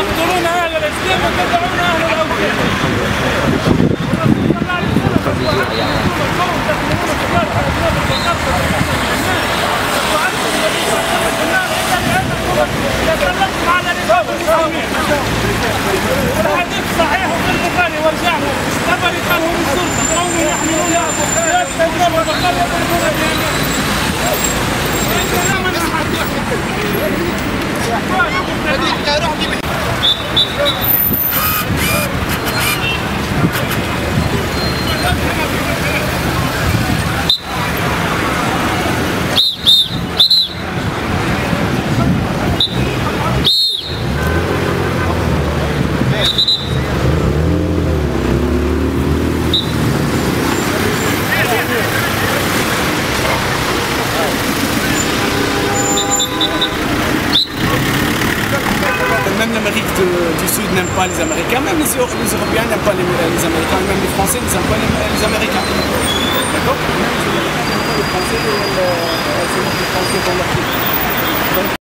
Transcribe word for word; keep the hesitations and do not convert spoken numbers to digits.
تقتلون اهل الاسلام وتدعون اهل الاوثان. تكلمتم على نظام المسلمين والحديث صحيح في البخاري وارجع له. طبري كان هم السلطه قوم يحملون يسلمون وبقر يضربون بهم. Même l'Amérique du Sud n'aime pas les Américains, même les, les Européens n'aiment pas les, les Américains, même les Français n'aiment pas les, les Américains. D'accord? Même les Américains n'aiment pas les Français, et les, les, les Français dans leur pays.